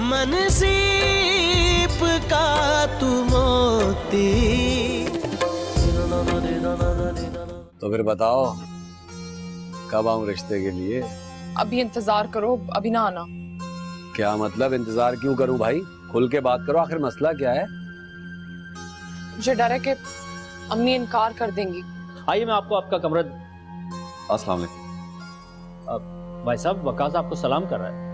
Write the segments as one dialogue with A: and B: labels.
A: मन सीप का तू मोती।
B: तो फिर बताओ कब आऊं रिश्ते के लिए?
C: अभी इंतजार करो, अभी ना आना।
B: क्या मतलब इंतजार क्यों करूं भाई? खुल के बात करो, आखिर मसला क्या है?
C: मुझे डर है कि अम्मी इनकार कर देंगी।
D: आइए मैं आपको आपका कमरा।
B: अस्सलाम वालेकुम।
D: भाई साहब वकास आपको सलाम कर रहा है।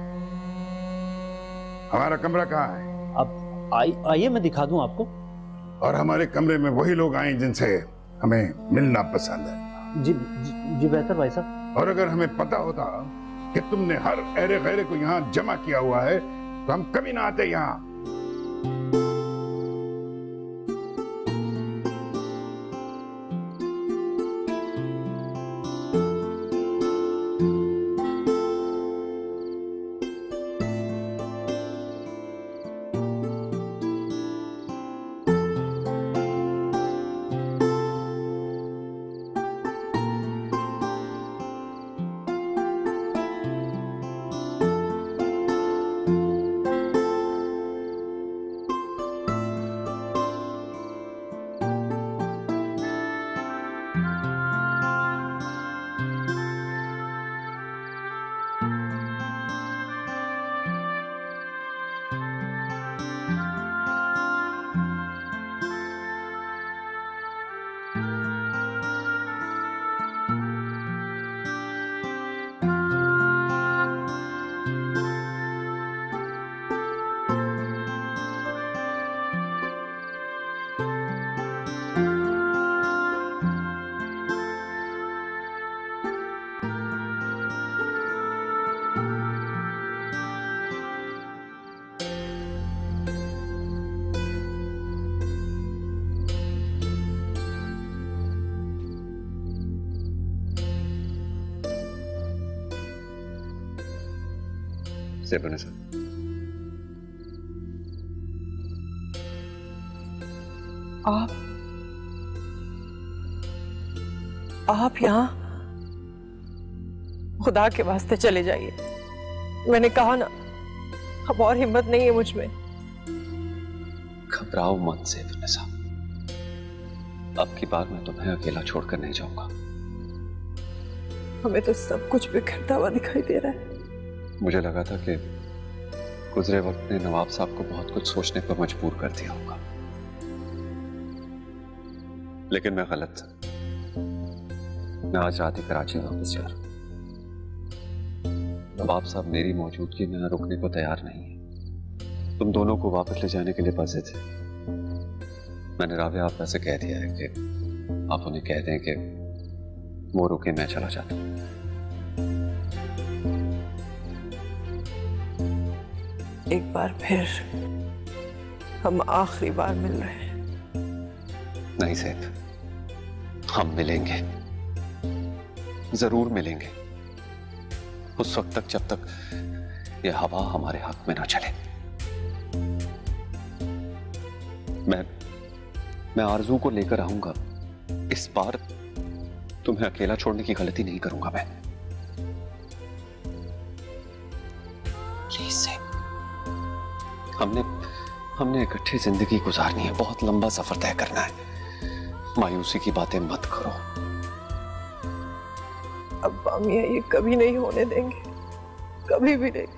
E: हमारा कमरा कहाँ है?
D: अब आइए मैं दिखा दूं आपको।
E: और हमारे कमरे में वही लोग आए जिनसे हमें मिलना पसंद है।
D: जी बेहतर भाई साहब।
E: और अगर हमें पता होता कि तुमने हर ऐरे गैरे को यहाँ जमा किया हुआ है तो हम कभी ना आते यहाँ।
B: ज़ेबुन्निसा,
F: आप यहाँ? खुदा के वास्ते चले जाइए। मैंने कहा ना, अब और हिम्मत नहीं है मुझ में।
B: घबराओ मत ज़ेबुन्निसा, अब की बार मैं तुम्हें अकेला छोड़कर नहीं जाऊंगा।
F: हमें तो सब कुछ बिखरता हुआ दिखाई दे रहा है।
B: मुझे लगा था कि गुजरे वक्त ने नवाब साहब को बहुत कुछ सोचने पर मजबूर कर दिया होगा, लेकिन मैं गलत था। मैं आज रात ही कराची वापस जा रहा हूं। नवाब साहब मेरी मौजूदगी में रुकने को तैयार नहीं है। तुम दोनों को वापस ले जाने के लिए बसे थे। मैंने राबिया आप से कह दिया है कि आप उन्हें कह दें कि वो रुके, मैं चला जाता हूं।
F: एक बार फिर हम आखिरी बार मिल रहे हैं।
B: नहीं सेब, हम मिलेंगे, जरूर मिलेंगे, उस वक्त तक जब तक ये हवा हमारे हक में ना चले। मैं आरजू को लेकर आऊंगा। इस बार तुम्हें अकेला छोड़ने की गलती नहीं करूंगा मैं। प्लीज सेब, हमने इकट्ठे जिंदगी गुजारनी है, बहुत लंबा सफर तय करना है। मायूसी की बातें मत करो।
F: अब हम ये कभी नहीं होने देंगे, कभी भी नहीं।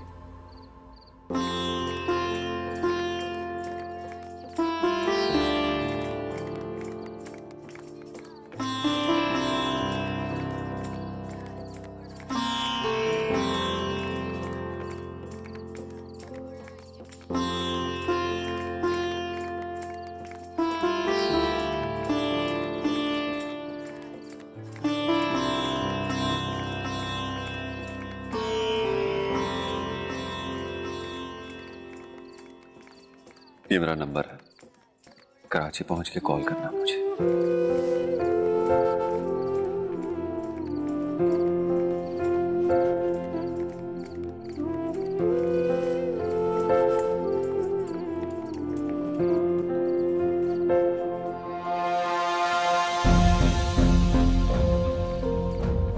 B: ये मेरा नंबर है, कराची पहुंच के कॉल करना मुझे।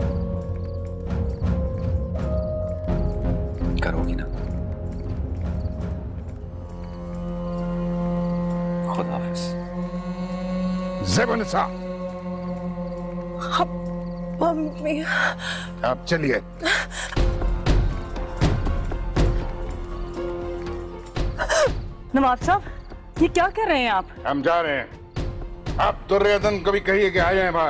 B: करोगी ना? खुदा हाफिज।
E: ज़ेबुन्निसा,
F: मम्मी,
E: आप चलिए।
G: नवाब साहब, ये क्या कर रहे हैं आप?
E: हम जा रहे हैं। आप दुर्र अदन को भी कहिए कि आ जाए बाहर।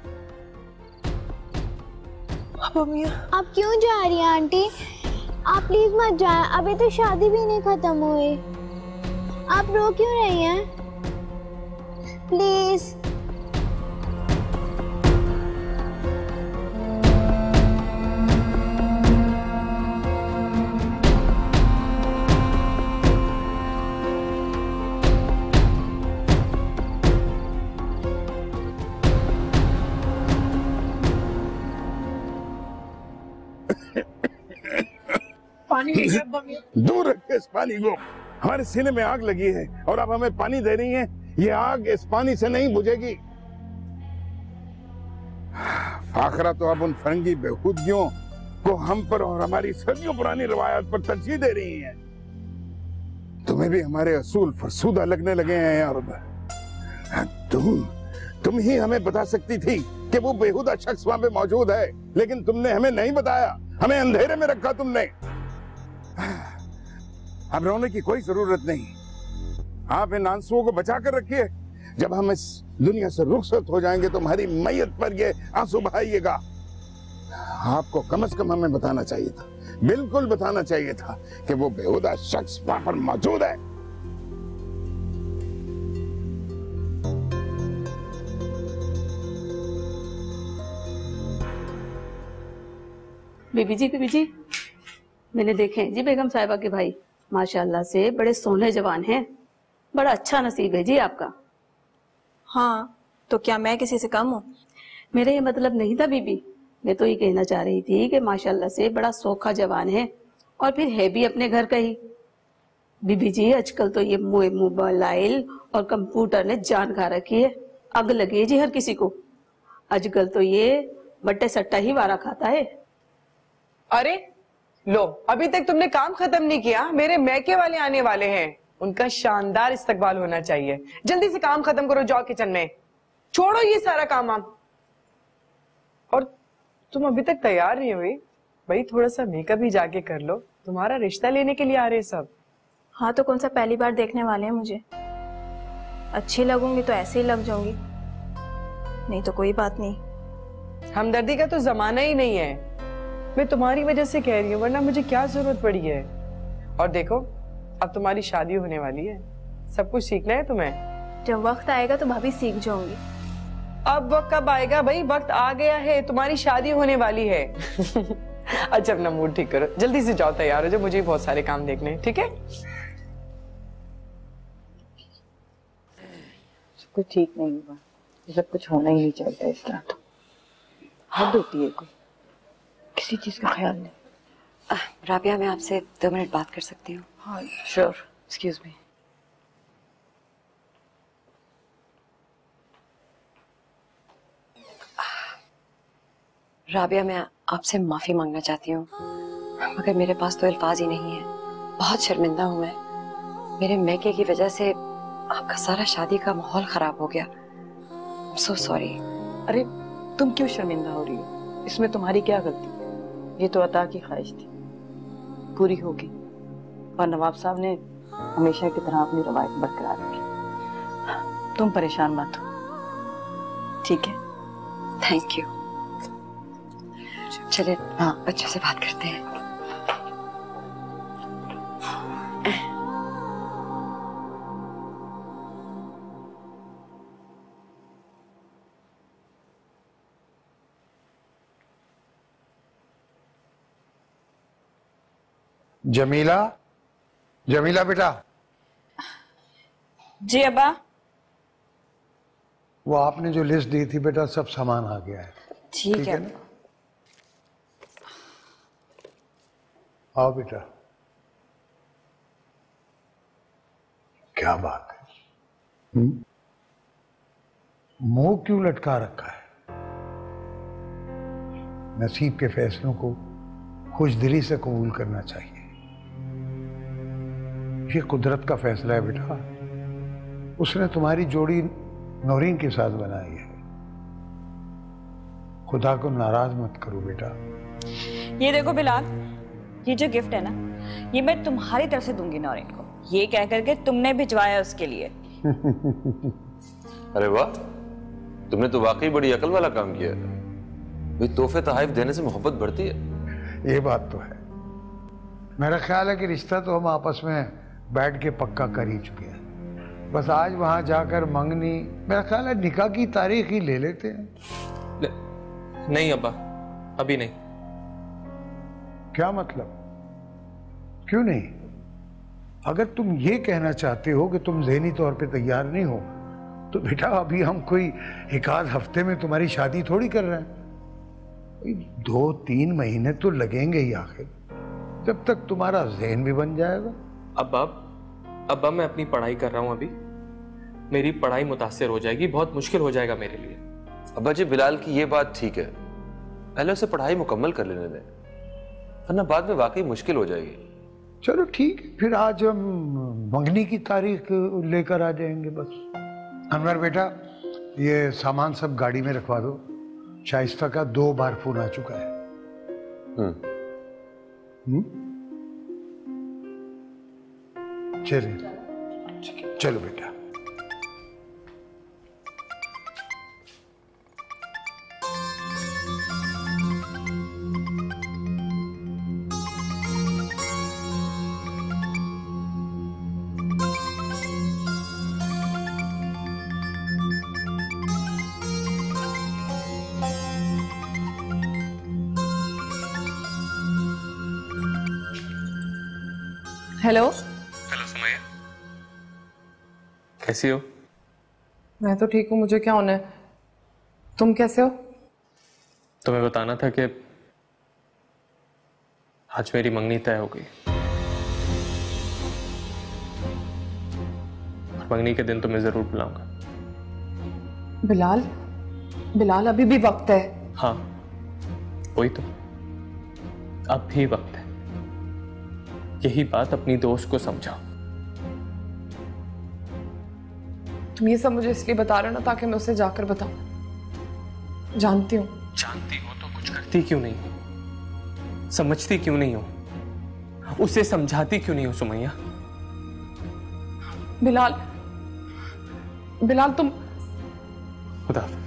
F: मम्मी,
H: आप क्यों जा रही हैं आंटी? आप प्लीज मत जाएं, अभी तो शादी भी नहीं खत्म हुई। आप रो क्यों रही हैं? प्लीज।
E: दूर रखिए इस पानी को। हमारे सीने में आग लगी है और अब हमें पानी दे रही हैं। ये आग इस पानी से नहीं बुझेगी। फाखरा तो अब उन फरंगी बेहूदियों को हम पर और हमारी सदियों पुरानी रवायत पर तरजीह दे रही हैं। तुम्हें भी हमारे असूल फरसूदा लगने लगे हैं यार। तुम ही हमें बता सकती थी कि वो बेहुदा शख्स वहां पे मौजूद है, लेकिन तुमने हमें नहीं बताया। हमें अंधेरे में रखा तुमने। अब रोने की कोई जरूरत नहीं। आप इन आंसुओं को बचा कर रखिए। जब हम इस दुनिया से रुखसत हो जाएंगे तो हमारी मैयत पर ये आंसू बहाइएगा। आपको कम से कम हमें बताना चाहिए था, बिल्कुल बताना चाहिए था कि वो बेहुदा शख्स वहां पर मौजूद है।
I: बीबी जी, मैंने देखे हैं जी बेगम साहिबा के भाई, माशाल्लाह से बड़े सोने जवान हैं। बड़ा अच्छा नसीब है जी आपका।
J: हाँ, तो क्या मैं किसी से कम हूँ?
I: मेरा ये मतलब नहीं था बीबी, मैं तो ये कहना चाह रही थी कि माशाल्लाह से बड़ा सोखा जवान है और फिर है भी अपने घर का ही। बीबी जी, आजकल तो ये मोबाइल और कंप्यूटर ने जान खा रखी है। अग लगी है जी हर किसी को। आजकल तो ये बट्टे सट्टा ही वारा खाता है।
C: अरे लो, अभी तक तुमने काम खत्म नहीं किया। मेरे मैके वाले आने वाले हैं, उनका शानदार इस्तकबाल होना चाहिए। जल्दी से काम खत्म करो, जाओ किचन में। छोड़ो ये सारा काम आप। और तुम अभी तक तैयार नहीं हुई भाई, थोड़ा सा मेकअप ही जाके कर लो। तुम्हारा रिश्ता लेने के लिए आ रहे हैं सब।
J: हाँ, तो कौन सा पहली बार देखने वाले हैं मुझे? अच्छी लगूंगी तो ऐसे ही लग जाऊंगी, नहीं तो कोई बात नहीं।
C: हमदर्दी का तो जमाना ही नहीं है। मैं तुम्हारी वजह से कह रही हूँ, वरना मुझे क्या जरूरत पड़ी है। और देखो, अब तुम्हारी शादी होने वाली है, सब कुछ सीखना है तुम्हें।
J: जब वक्त आएगा तो भाभी सीख जाऊंगी।
C: अब वक्त कब आएगा भाई? वक्त आ गया है, तुम्हारी शादी होने वाली है। अच्छा, अपना मूड ठीक करो, जल्दी से जाओ, तैयार हो जाओ, मुझे बहुत सारे काम देखने हैं, ठीक है?
G: सब कुछ ठीक नहीं हुआ, सब कुछ होना ही नहीं चाहिए इस तरह। तो हद होती है, कोई किसी चीज का ख्याल नहीं।
K: राबिया, मैं आपसे 2 मिनट बात कर सकती हूँ?
G: हाँ श्योर, एक्सक्यूज मी।
K: राबिया, मैं आपसे माफी मांगना चाहती हूँ, मगर मेरे पास तो अल्फाज ही नहीं है। बहुत शर्मिंदा हूँ मैं। मेरे मैके की वजह से आपका सारा शादी का माहौल खराब हो गया। I'm so sorry।
G: अरे तुम क्यों शर्मिंदा हो रही हो? इसमें तुम्हारी क्या गलती? ये तो अता की ख्वाहिश थी, पूरी होगी। और नवाब साहब ने हमेशा की तरह अपनी रवायत बरकरार रखी। तुम परेशान मत हो, ठीक है?
K: Thank you. चलिए, हाँ, बच्चों से बात करते हैं।
L: जमीला, जमीला बेटा।
J: जी अब्बा।
L: वो आपने जो लिस्ट दी थी बेटा, सब सामान आ गया है।
J: ठीक है
L: ना? आओ बेटा। क्या बात है? मुंह क्यों लटका रखा है? नसीब के फैसलों को खुशदिली से कबूल करना चाहिए। ये कुदरत का फैसला है बेटा। उसने तुम्हारी जोड़ी नौरीन के साथ बनाई है। खुदा को नाराज मत करो बेटा।
M: ये देखो बिलाल, ये जो गिफ्ट है ना, ये मैं तुम्हारी तरफ से दूंगी नौरीन को, ये कह करके तुमने भिजवाया उसके लिए।
N: अरे वाह, तुमने तो वाकई बड़ी अकल वाला काम किया है। भाई तोहफे तोहफे देने से मोहब्बत बढ़ती है।
L: ये बात तो है। मेरा ख्याल है कि रिश्ता तो हम आपस में बैठ के पक्का कर ही चुके हैं। बस आज वहां जाकर मंगनी, मेरा ख्याल है निकाह की तारीख ही ले लेते हैं।
O: नहीं अब्बा, अभी नहीं।
L: क्या मतलब? क्यों नहीं? अगर तुम ये कहना चाहते हो कि तुम ज़हनी तौर पे तैयार नहीं हो, तो बेटा अभी हम कोई एक आध हफ्ते में तुम्हारी शादी थोड़ी कर रहे हैं। 2-3 महीने तो लगेंगे ही आखिर, जब तक तुम्हारा ज़हन भी बन जाएगा।
O: अब्बा मैं अपनी पढ़ाई कर रहा हूँ अभी, मेरी पढ़ाई मुतासिर हो जाएगी, बहुत मुश्किल हो जाएगा मेरे लिए।
N: अब्बा जी बिलाल की ये बात ठीक है, पहले उसे पढ़ाई मुकम्मल कर लेने दें, वरना बाद में वाकई मुश्किल हो जाएगी।
L: चलो ठीक है, फिर आज हम मंगनी की तारीख लेकर आ जाएंगे बस। अनवर बेटा, ये सामान सब गाड़ी में रखवा दो। शाइस्ता का 2 बार फोन आ चुका है। चलिए, चलो बेटा।
C: हेलो।
O: हेलो सुमैया, कैसी हो?
C: मैं तो ठीक हूँ, मुझे क्या होना है? तुम कैसे हो?
O: तुम्हें बताना था कि आज मेरी मंगनी तय हो गई। मंगनी के दिन तुम्हें जरूर बुलाऊंगा।
C: बिलाल, बिलाल अभी भी वक्त है।
O: हाँ वही तो, अब भी वक्त है। यही बात अपनी दोस्त को समझाओ।
C: तुम ये सब मुझे इसलिए बता रहे हो ना ताकि मैं उसे जाकर बताऊं। जानती हूँ।
O: जानती हो तो कुछ करती क्यों नहीं हो? समझती क्यों नहीं हो? उसे समझाती क्यों नहीं हो सुमैया?
C: बिलाल, बिलाल तुम।
O: खुदा हाफ़िज़।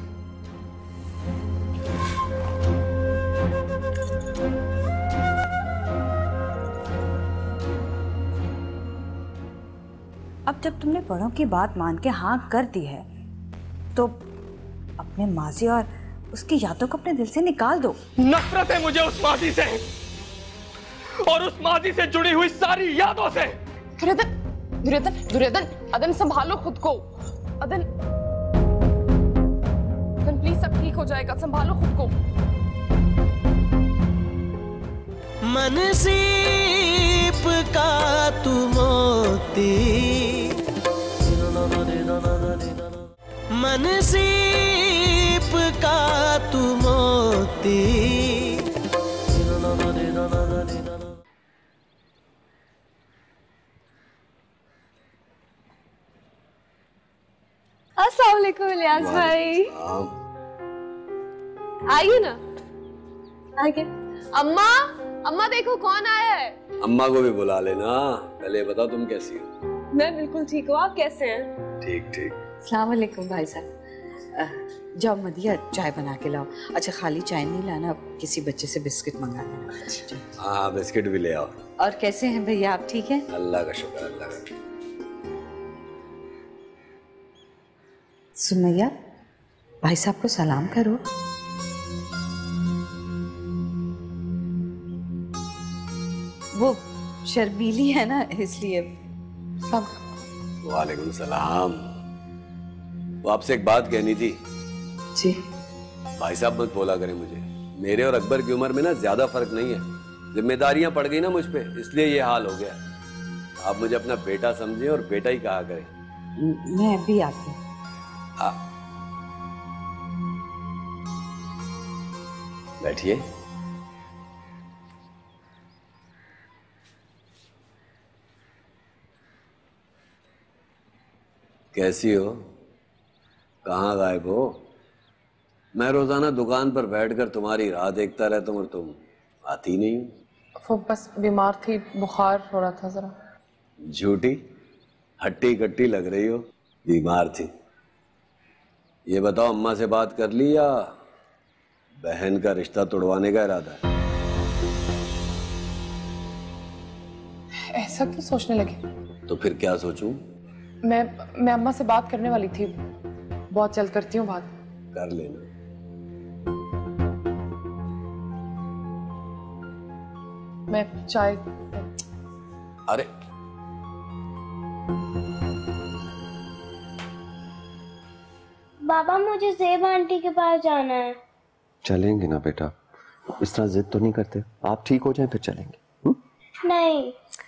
M: अब जब तुमने बड़ों की बात मान के हाँ कर दी है, तो अपने माजी और उसकी यादों को अपने दिल से निकाल दो।
O: नफरत है मुझे उस माजी से और उस माजी से जुड़ी हुई सारी यादों से।
C: दुर्योधन, दुर्योधन, दुर्योधन, अदन संभालो खुद को। अदन, अदन प्लीज सब ठीक हो जाएगा, संभालो खुद को।
A: मन सीप का तू मोती, मन सीप का तू मोती।
P: अस्सलाम वालेकुम इलियास भाई। आइए ना, आइए। अम्मा, अम्मा देखो कौन आया है।
B: अम्मा को भी बुला लेना। पहले बताओ तुम कैसी हो?
P: मैं बिल्कुल ठीक हूँ, आप कैसे हैं?
B: ठीक ठीक।
G: अस्सलाम वालेकुम भाई साहब। जाओ मदिया चाय बना के लाओ। अच्छा खाली चाय नहीं लाना, किसी बच्चे से बिस्किट मंगा लेना।
B: हाँ बिस्किट भी ले आओ।
G: और कैसे हैं भैया, आप ठीक हैं?
B: अल्लाह का शुक्र, अल्लाह का।
G: सुमैया, भाई साहब को सलाम करो। वो शर्मीली है ना इसलिए।
B: वालेकुम सलाम। वो आपसे एक बात कहनी थी।
G: जी।
B: भाई साहब मत बोला करें मुझे। मेरे और अकबर की उम्र में ना ज्यादा फर्क नहीं है, जिम्मेदारियां पड़ गई ना मुझ पे, इसलिए ये हाल हो गया। आप मुझे अपना बेटा समझें और बेटा ही कहा करें।
G: मैं अभी आती हूँ।
B: बैठिए।
Q: कैसी हो? कहाँ गायब हो? मैं रोजाना दुकान पर बैठकर तुम्हारी राह देखता रहता हूँ और तुम आती नहीं हो।
P: वो बस बीमार थी, बुखार हो रहा था जरा।
Q: झूठी हट्टी कट्टी लग रही हो, बीमार थी। ये बताओ, अम्मा से बात कर ली या बहन का रिश्ता तोड़वाने का इरादा है?
P: ऐसा क्यों सोचने लगे?
Q: तो फिर क्या सोचूं?
P: मैं अम्मा से बात करने वाली थी, बहुत जल्द करती हूँ बात।
Q: कर लेना।
P: मैं चाय।
Q: अरे
H: बाबा, मुझे ज़ेब आंटी के पास जाना है।
B: चलेंगे ना बेटा, इस तरह जिद तो नहीं करते। आप ठीक हो जाएं फिर चलेंगे।
H: नहीं।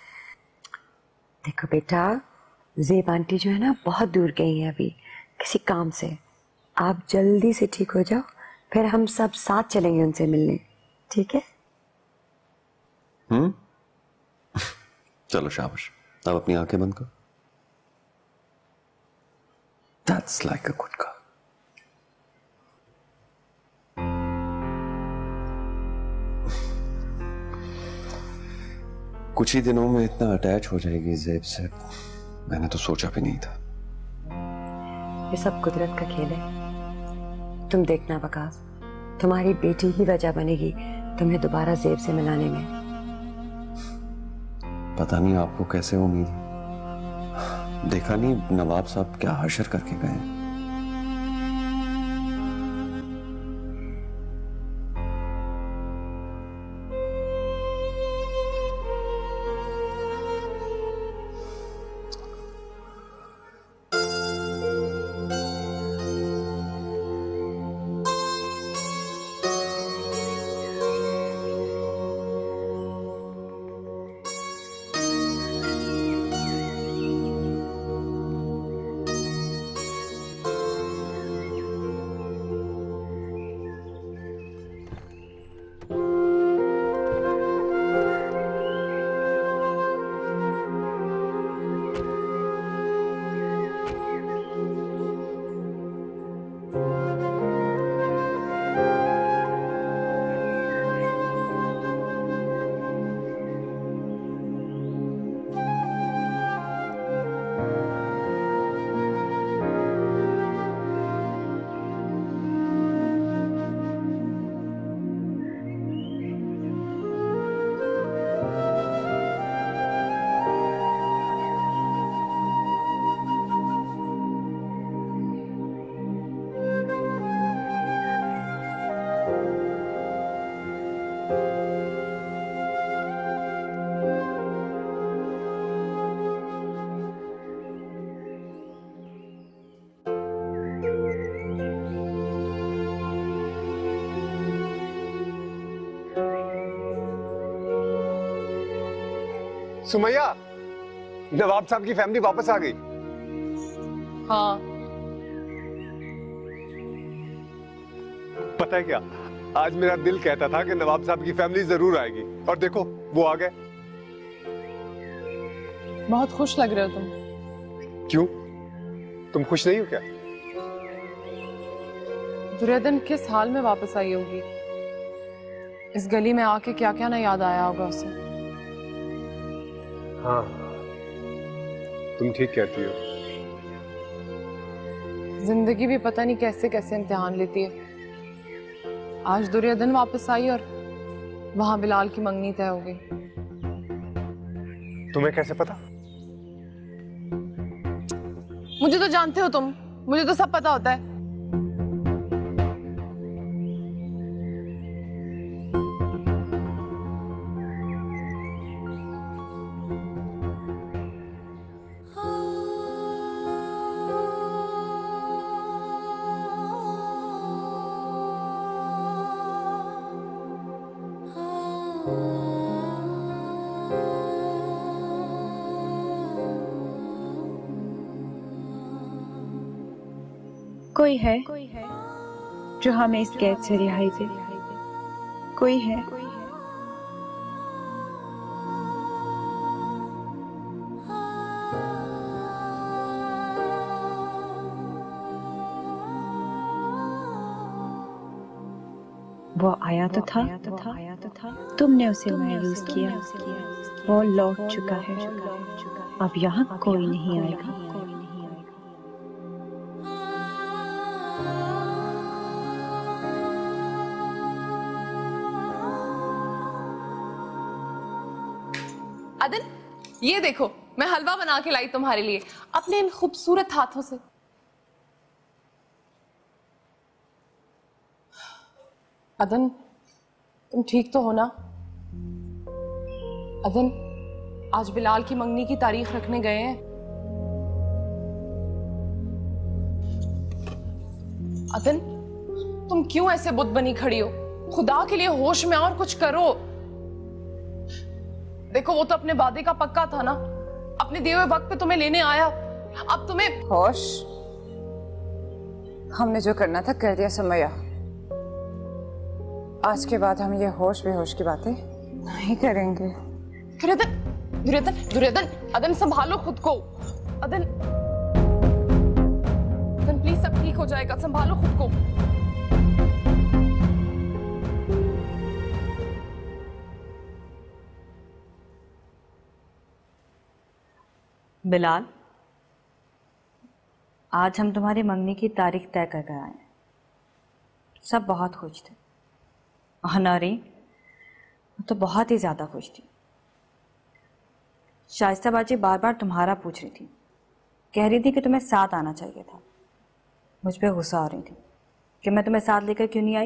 K: देखो बेटा, ज़ेब आंटी जो है ना बहुत दूर गई है अभी किसी काम से। आप जल्दी से ठीक हो जाओ, फिर हम सब साथ चलेंगे उनसे मिलने, ठीक है?
B: चलो शाबाश, अब अपनी आंखें बंद करो। That's like a good girl. कुछ ही दिनों में इतना अटैच हो जाएगी ज़ेब से, मैंने तो सोचा भी नहीं था।
K: ये सब कुदरत का खेल है। तुम देखना वकास, तुम्हारी बेटी ही वजह बनेगी तुम्हें दोबारा ज़ेब से मिलाने में।
B: पता नहीं आपको कैसे उम्मीद है। देखा नहीं नवाब साहब क्या हशर करके गए।
R: सुमैया, नवाब साहब की फैमिली वापस आ गई।
P: हाँ।
R: पता है क्या, आज मेरा दिल कहता था कि नवाब साहब की फैमिली जरूर आएगी, और देखो वो आ गए।
P: बहुत खुश लग रहे हो तुम।
R: क्यों, तुम खुश नहीं हो क्या?
P: दुर्योधन किस हाल में वापस आई होगी, इस गली में आके क्या क्या ना याद आया होगा उसे।
R: हाँ, तुम ठीक कहती हो।
P: जिंदगी भी पता नहीं कैसे कैसे इम्तिहान लेती है। आज दुर्योधन वापस आई और वहां बिलाल की मंगनी तय हो गई।
R: तुम्हें कैसे पता?
P: मुझे तो जानते हो तुम, मुझे तो सब पता होता है।
M: कोई है जो हमें इस कैद से रिहाई दे। कोई है
S: वो आया तो था, तुमने उसे मायूस किया, वो लौट चुका है, अब यहाँ कोई नहीं आएगा।
P: अदन, ये देखो मैं हलवा बना के लाई तुम्हारे लिए अपने इन खूबसूरत हाथों से। अदन, तुम ठीक तो हो ना? अदन, आज बिलाल की मंगनी की तारीख रखने गए हैं। अदन, तुम क्यों ऐसे बुत बनी खड़ी हो? खुदा के लिए होश में और कुछ करो। देखो वो तो अपने वादे का पक्का था ना, अपने दिए हुए वक्त पे तुम्हें लेने आया, अब तुम्हें
T: होश? हमने जो करना था कर दिया समया। आज के बाद हम ये होश बेहोश की बातें नहीं करेंगे।
P: दुर्योधन, दुर्योधन, दुर्योधन, अदन संभालो खुद को। अदन, अदन प्लीज सब ठीक हो जाएगा, संभालो खुद को।
M: बिलाल, आज हम तुम्हारी मंगनी की तारीख तय कर आए हैं। सब बहुत खुश थे और नारी तो बहुत ही ज्यादा खुश थी। शाइस्ता बाजी बार बार तुम्हारा पूछ रही थी, कह रही थी कि तुम्हें साथ आना चाहिए था। मुझ पे गुस्सा आ रही थी कि मैं तुम्हें साथ लेकर क्यों नहीं आई।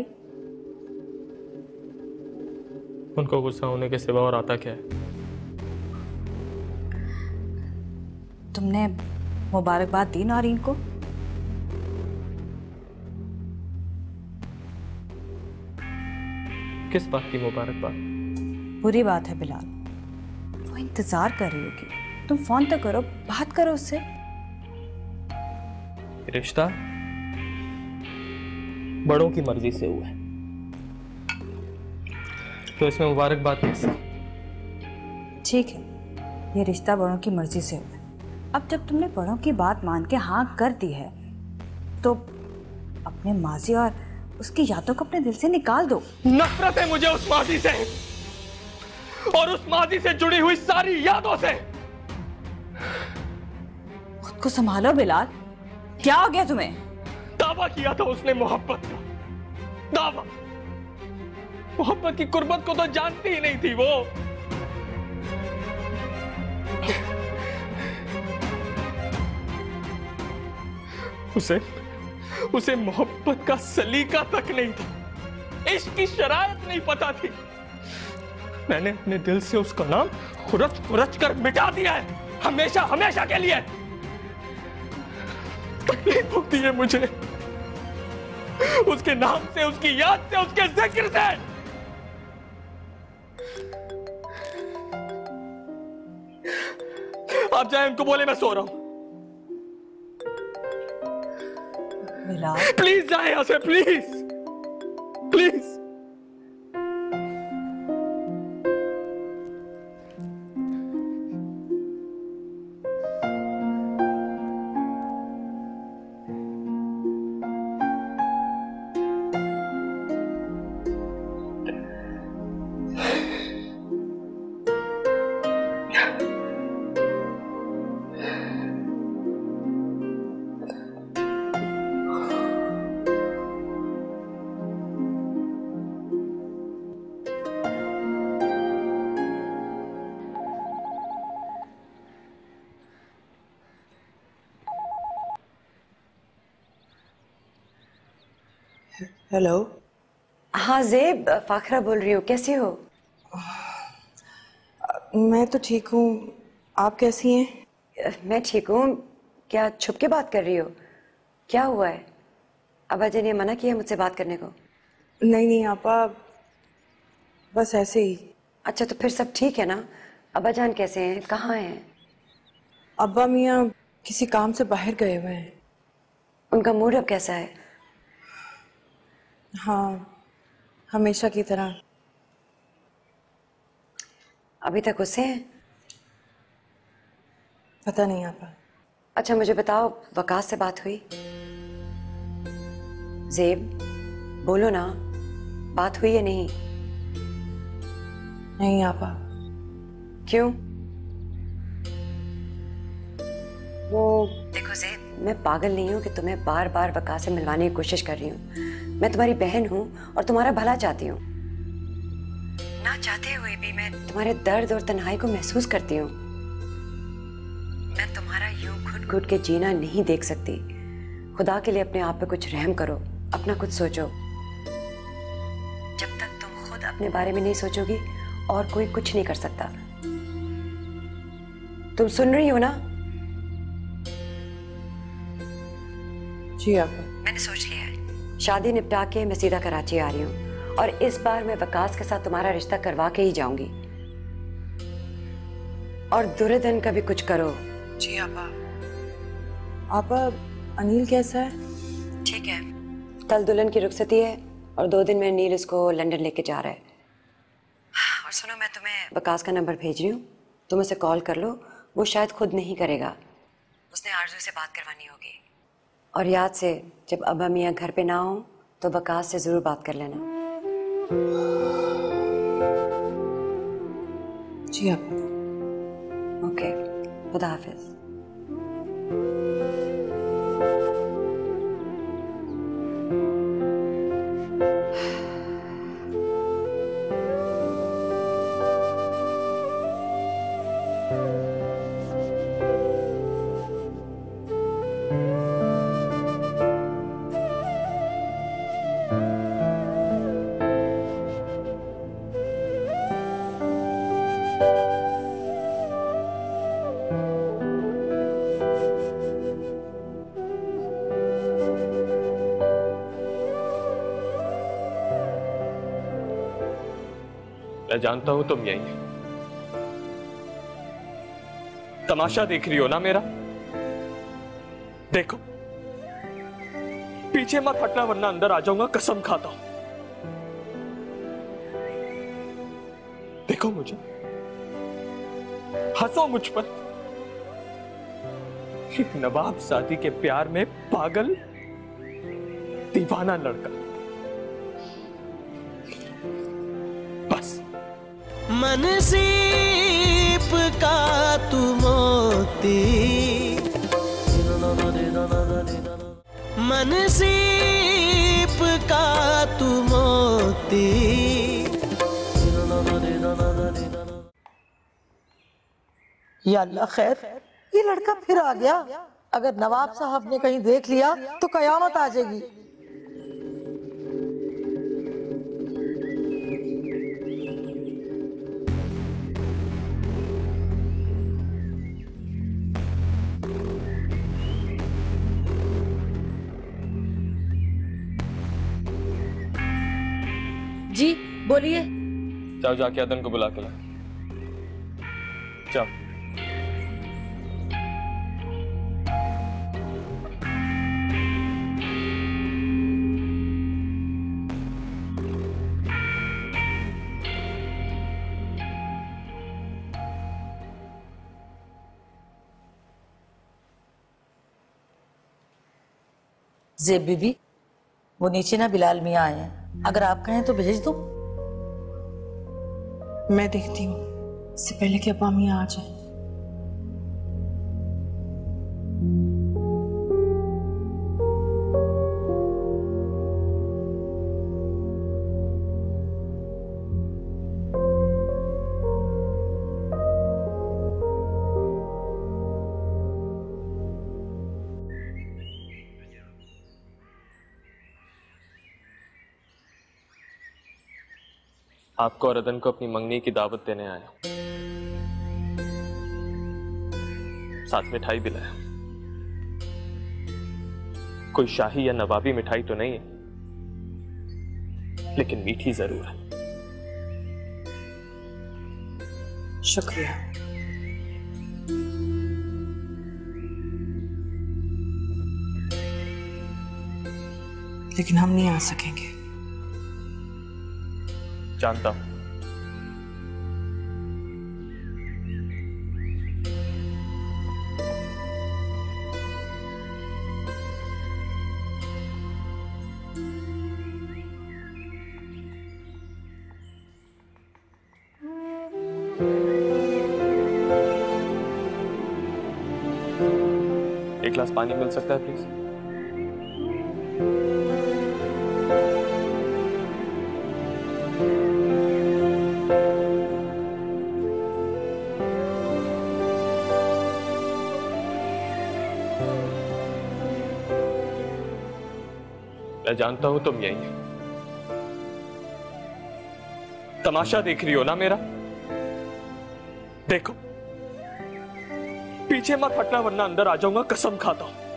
O: उनको गुस्सा होने के सिवा और आता क्या है?
M: तुमने मुबारकबाद दी नारीन को?
O: किस बात की मुबारकबाद?
M: बुरी बात है बिलाल, वो इंतजार कर रही होगी। तुम फोन तो करो, बात करो उससे।
O: रिश्ता बड़ों की मर्जी से हुआ है, तो इसमें मुबारकबाद कैसे?
M: ठीक है, ये रिश्ता बड़ों की मर्जी से हुआ है। अब जब तुमने बड़ों की बात मान के हाँ कर दी है तो अपने माजी और उसकी यादों को अपने दिल से निकाल दो।
O: नफरत है मुझे उस माजी से और उस माजी से जुड़ी हुई सारी यादों से।
M: खुद को संभालो बिलाल, क्या हो गया तुम्हें?
O: दावा किया था उसने मोहब्बत का, दावा। मोहब्बत की कुर्बत को तो जानती ही नहीं थी वो। उसे मोहब्बत का सलीका तक नहीं था, इश्क की शरायत नहीं पता थी। मैंने अपने दिल से उसका नाम खुरच कर मिटा दिया है, हमेशा हमेशा के लिए। तकलीफ होती है मुझे उसके नाम से, उसकी याद से, उसके जिक्र से। आप जाए उनको बोले मैं सो रहा हूं। प्लीज जाए यहां से, प्लीज प्लीज।
G: हेलो।
K: हाँ ज़ेब, फाखरा बोल रही हूँ, कैसी हो?
G: मैं तो ठीक हूँ, आप कैसी हैं?
K: मैं ठीक हूँ। क्या छुप के बात कर रही हो? क्या हुआ है? अब्बा जी ने मना किया मुझसे बात करने को?
G: नहीं नहीं आपा, बस ऐसे ही।
K: अच्छा तो फिर सब ठीक है ना? अब्बा जान कैसे हैं, कहाँ हैं?
G: अब्बा मियाँ किसी काम से बाहर गए हुए हैं।
K: उनका मूड अब कैसा है?
G: हाँ, हमेशा की तरह।
K: अभी तक उससे हैं?
G: पता नहीं आपा।
K: अच्छा मुझे बताओ, वकास से बात हुई? ज़ेब बोलो ना, बात हुई है नहीं?
T: नहीं आपा।
K: क्यों? वो देखो ज़ेब, मैं पागल नहीं हूँ कि तुम्हें बार बार वक़ास से मिलवाने की कोशिश कर रही हूँ। मैं तुम्हारी बहन हूँ और तुम्हारा भला चाहती हूँ। ना चाहते हुए भी मैं तुम्हारे दर्द और तन्हाई को महसूस करती हूँ। मैं तुम्हारा यूं घुट घुट के जीना नहीं देख सकती। खुदा के लिए अपने आप पे कुछ रहम करो, अपना कुछ सोचो। जब तक तुम खुद अपने बारे में नहीं सोचोगी और कोई कुछ नहीं कर सकता। तुम सुन रही हो ना?
T: जी आप।
K: मैंने सोच लिया है, शादी निपटा के मैं सीधा कराची आ रही हूँ और इस बार मैं वकास के साथ तुम्हारा रिश्ता करवा के ही जाऊंगी। और दुर्र दिन का भी कुछ करो।
T: जी आपा। आपा अनिल कैसा है?
K: ठीक है, कल दुल्हन की रुखसती है और 2 दिन में अनिल इसको लंदन लेके जा रहा है। और सुनो, मैं तुम्हें वकास का नंबर भेज रही हूँ, तुम उसे कॉल कर लो। वो शायद खुद नहीं करेगा, उसने आरजू से बात करवानी होगी। और याद से जब अब्बा मियाँ घर पे ना हो तो वकास से जरूर बात कर लेना।
T: जी आप।
K: ओके, खुदा हाफिज।
O: मैं जानता हूं तुम यही तमाशा देख रही हो ना मेरा। देखो, पीछे मत हटना वरना अंदर आ जाऊंगा, कसम खाता हूं। देखो मुझे, हंसो मुझ पर। एक नवाब सादी के प्यार में पागल दीवाना लड़का, बस।
A: मन सीप का तू मोती, मन सीप का तू मोती।
U: या अल्लाह खैर, ये लड़का फिर आ गया। अगर नवाब साहब ने कहीं देख लिया तो कयामत आ जाएगी। जी बोलिए।
O: जाओ जाके अदन को बुला के ला। जाओ।
U: ज़ेब बीबी, वो नीचे ना बिलाल मियाँ आए हैं, अगर आप कहें तो भेज दूं।
T: मैं देखती हूँ, इससे पहले कि अब्बा मियाँ आ जाए।
O: आपको और अदन को अपनी मंगनी की दावत देने आया, साथ मिठाई भी लाया। कोई शाही या नवाबी मिठाई तो नहीं है, लेकिन मीठी जरूर है।
T: शुक्रिया। लेकिन हम नहीं आ सकेंगे।
O: जानता हूं। एक गिलास पानी मिल सकता है प्लीज? मैं जानता हूं तुम यही हो, तमाशा देख रही हो ना मेरा। देखो पीछे मत हटना वरना अंदर आ जाऊंगा, कसम खाता हूं।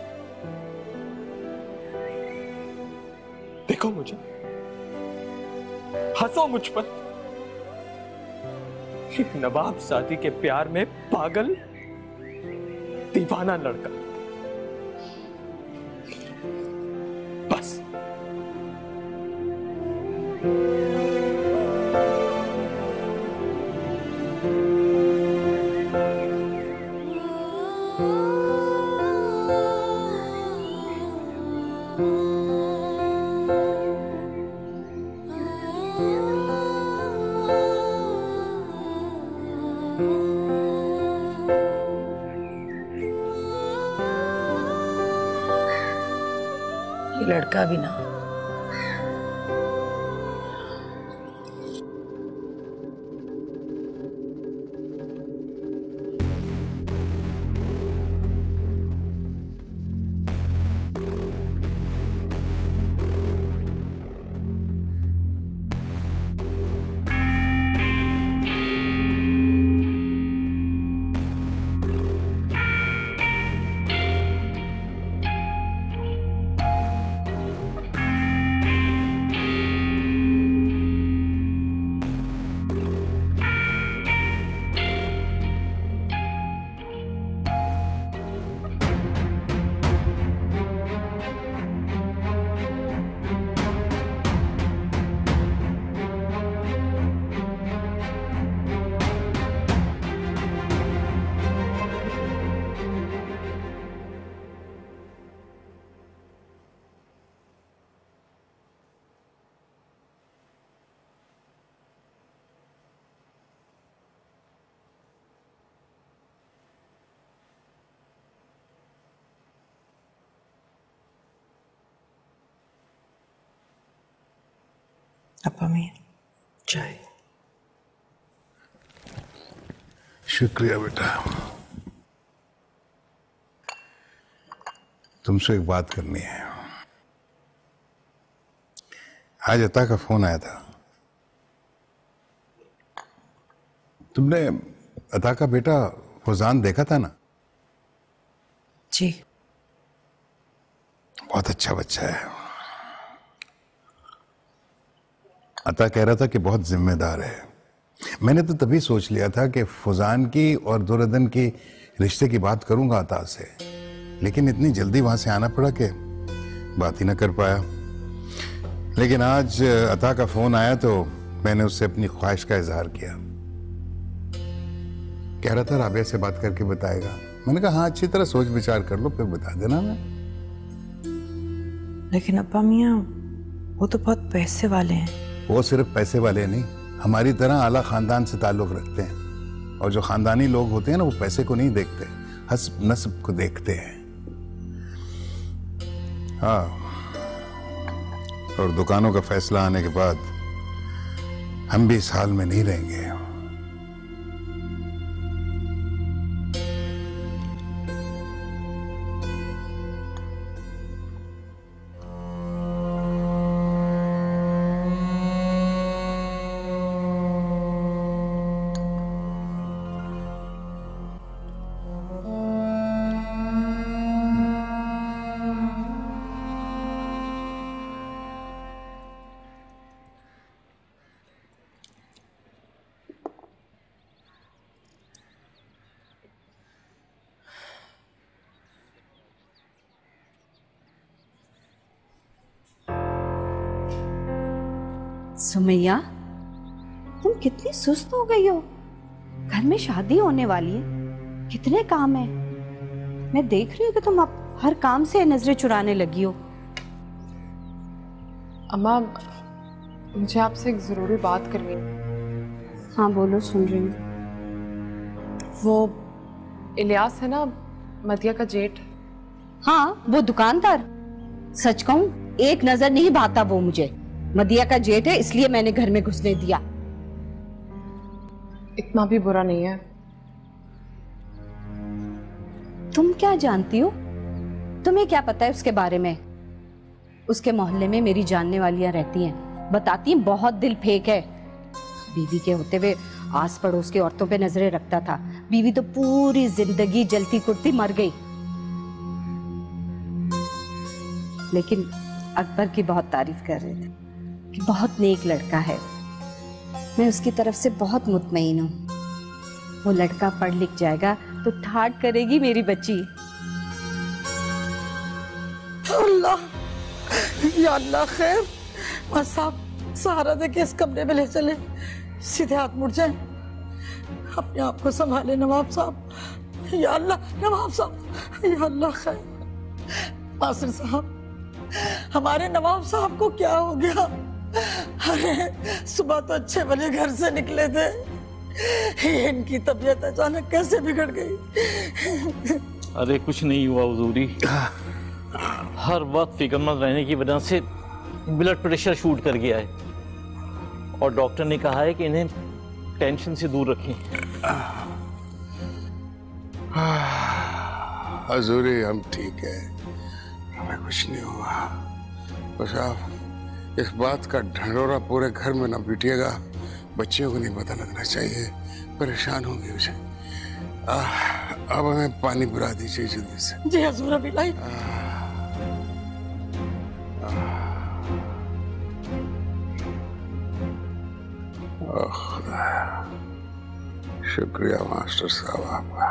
O: देखो मुझे, हंसो मुझ पर। नवाब सादी के प्यार में पागल दीवाना लड़का, बस।
U: ये लड़का भी ना, अपा मियां चाय।
L: शुक्रिया बेटा। तुमसे एक बात करनी है। आज अता का फोन आया था। तुमने अता का बेटा फौजान देखा था ना?
U: जी।
L: बहुत अच्छा बच्चा है। अता कह रहा था कि बहुत जिम्मेदार है। मैंने तो तभी सोच लिया था कि फौजान की और दुर्रदन की रिश्ते की बात करूंगा अता से, लेकिन इतनी जल्दी वहां से आना पड़ा कि बात ही ना कर पाया। लेकिन आज अता का फोन आया तो मैंने उससे अपनी ख्वाहिश का इजहार किया। कह रहा था राबिया से बात करके बताएगा। मैंने कहा हाँ, अच्छी तरह सोच विचार कर लो फिर बता देना। मैं
U: लेकिन अब्बा मियां वो तो बहुत पैसे वाले हैं।
L: वो सिर्फ पैसे वाले नहीं, हमारी तरह आला खानदान से ताल्लुक रखते हैं। और जो खानदानी लोग होते हैं ना, वो पैसे को नहीं देखते, हस्ब नस्ब को देखते हैं। हाँ, और दुकानों का फैसला आने के बाद हम भी इस हाल में नहीं रहेंगे।
M: सुमैया, तुम कितनी सुस्त हो गई हो। घर में शादी होने वाली है, कितने काम है। मैं देख रही हूँ कि तुम अब हर काम से नजरें चुराने लगी हो।
P: अम्मा, मुझे आपसे एक जरूरी बात करनी है।
M: हाँ बोलो, सुन रही हूँ।
P: वो इलियास है ना, मदिया का जेठ,
I: हाँ, वो दुकानदार। सच कहूँ एक नजर नहीं भाता वो मुझे। मदिया का जेठ है इसलिए मैंने घर में घुसने दिया।
P: इतना भी बुरा नहीं है।
I: तुम क्या जानती हो? तुम्हें क्या पता है उसके बारे में? उसके मोहल्ले में मेरी जानने वालियां रहती हैं, बताती हैं बहुत दिल फेंक है। बीवी के होते हुए आस पड़ोस की औरतों पे नजरें रखता था। बीवी तो पूरी जिंदगी जलती कुटती मर गई। लेकिन अकबर की बहुत तारीफ कर रहे थे कि बहुत नेक लड़का है। मैं उसकी तरफ से बहुत मुतमईन हूँ। वो लड़का पढ़ लिख जाएगा तो ठाट करेगी मेरी बच्ची।
U: अल्लाह, या अल्लाह खैर। मां साहब सहारा दे के इस कमरे में ले चले, सीधे हाथ मुड़ जाए। अपने आप को संभाले नवाब साहब। या अल्लाह नवाब साहब, या अल्लाह खैर। नासिर साहब, हमारे नवाब साहब को क्या हो गया? अरे सुबह तो अच्छे भले घर से निकले थे, इनकी तबीयत अचानक कैसे बिगड़ गई?
D: अरे कुछ नहीं हुआ हुजूरी, हर वक्त फिक्रमंद रहने की वजह से ब्लड प्रेशर शूट कर गया है और डॉक्टर ने कहा है कि इन्हें टेंशन से दूर रखें।
E: हुजूरी हम ठीक है, हमें कुछ नहीं हुआ। बस आप इस बात का ढंढोरा पूरे घर में न पीटिएगा, बच्चियों को नहीं पता लगना चाहिए, परेशान होंगे उसे। अब हमें पानी पिला दीजिए जल्दी से।
U: जी हजूर अभी लाई।
E: शुक्रिया मास्टर साहब आपका,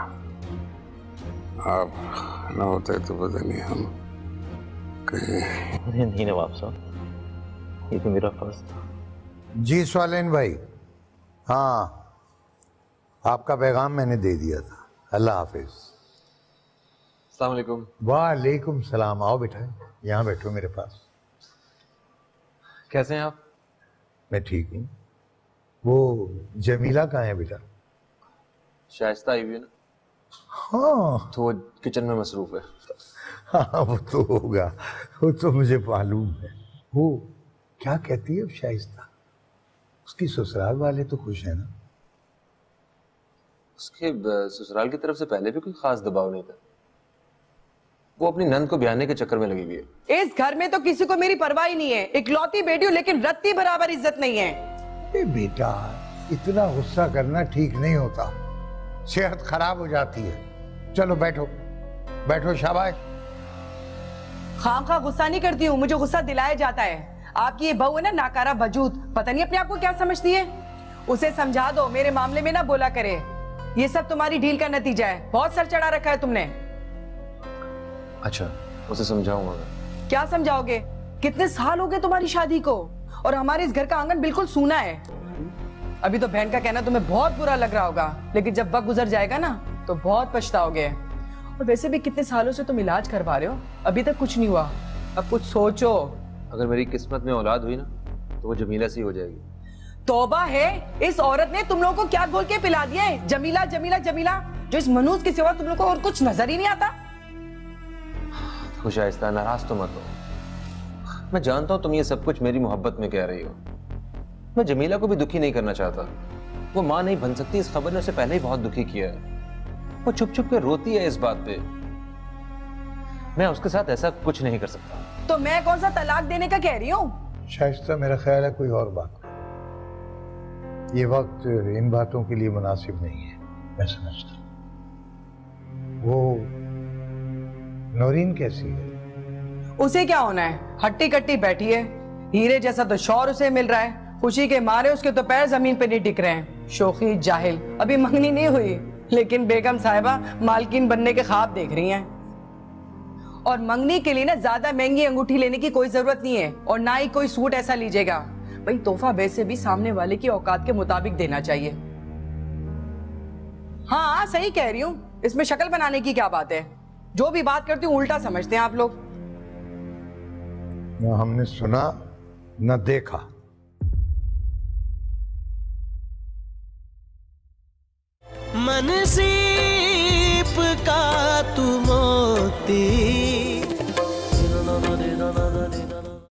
E: आप न होते तो पता नहीं हम कहीं।
D: नहीं नवाब साहब, ये तो मेरा फर्ज था।
L: जी स्वालेन भाई, हाँ आपका पैगाम मैंने दे दिया था। अल्लाह हाफिज।
N: अस्सलाम वालेकुम।
L: वालेकुम सलाम। आओ बेटा, यहाँ बैठो मेरे पास।
N: कैसे हैं आप?
L: मैं ठीक हूँ। वो जमीला कहाँ है बेटा?
N: शाइस्ता आई हुई है ना।
L: हाँ
N: तो वो किचन में मसरूफ है।
L: हाँ वो तो होगा, वो तो मुझे मालूम है। वो क्या कहती है अब शाइस्ता? उसकी ससुराल वाले तो खुश है ना?
N: उसके ससुराल की तरफ से पहले भी कोई खास दबाव नहीं था। वो अपनी नंद को ब्याहने के चक्कर में लगी हुई है।
C: इस घर में तो किसी को मेरी परवाह ही नहीं है। इकलौती बेटी हूँ लेकिन रत्ती बराबर इज्जत नहीं है।
L: बेटा इतना गुस्सा करना ठीक नहीं होता, सेहत खराब हो जाती है। चलो बैठो बैठो, शाबाश।
C: खामखा गुस्सा नहीं करती हूँ, मुझे गुस्सा दिलाया जाता है। आपकी ये बहू है ना नाकारा वजूद, पता नहीं अपने आप को क्या समझती है। उसे समझा दो मेरे मामले में ना बोला करे। ये सब तुम्हारी डील का नतीजा है। बहुत सर चढ़ा रखा है तुमने।
N: अच्छा उसे समझाऊंगा मैं।
C: क्या समझाओगे? कितने साल हो गए तुम्हारी शादी को और हमारे इस घर का आंगन बिल्कुल सूना है। अभी तो बहन का कहना तुम्हें बहुत बुरा लग रहा होगा, लेकिन जब वक्त गुजर जाएगा ना तो बहुत पछताओगे। और वैसे भी कितने सालों से तुम इलाज करवा रहे हो, अभी तक कुछ नहीं हुआ। अब कुछ सोचो।
N: अगर मेरी किस्मत में औलाद हुई ना तो वो जमीला सी हो जाएगी।
C: तौबा है, इस औरत ने तुम लोगों को क्या घोल के पिला दिया है? जमीला जमीला जमीला, जो इस मनूस के सिवा तुम लोगों को और कुछ नजर ही नहीं आता।
N: शाइस्ता नाराज तो मत हो, मैं जानता हूँ तुम ये सब कुछ मेरी मोहब्बत में कह रही हो। मैं जमीला को भी दुखी नहीं करना चाहता। वो माँ नहीं बन सकती, इस खबर ने उसे पहले ही बहुत दुखी किया है। वो चुप चुप के रोती है इस बात पे। मैं उसके साथ ऐसा कुछ नहीं कर सकता।
C: तो मैं कौन सा तलाक देने का कह रही हूँ?
L: शाइस्ता मेरा ख्याल है कोई और बात, ये वक्त इन बातों के लिए मुनासिब नहीं है। मैं समझता वो नौरीन कैसी है?
C: उसे क्या होना है, हट्टी कट्टी बैठी है। हीरे जैसा तो शौहर उसे मिल रहा है, खुशी के मारे उसके तो पैर जमीन पे नहीं टिक रहे हैं। शोखी जाहिल, अभी मंगनी नहीं हुई लेकिन बेगम साहिबा मालकिन बनने के ख्वाब देख रही हैं। और मंगनी के लिए ना ज्यादा महंगी अंगूठी लेने की कोई जरूरत नहीं है और ना ही कोई सूट ऐसा लीजिएगा। भाई तोहफा वैसे भी सामने वाले की औकात के मुताबिक देना चाहिए। हाँ सही कह रही हूँ, इसमें शक्ल बनाने की क्या बात है? जो भी बात करती हूँ उल्टा समझते हैं आप लोग।
L: न हमने सुना न देखा।
A: मन सीप का तू मोती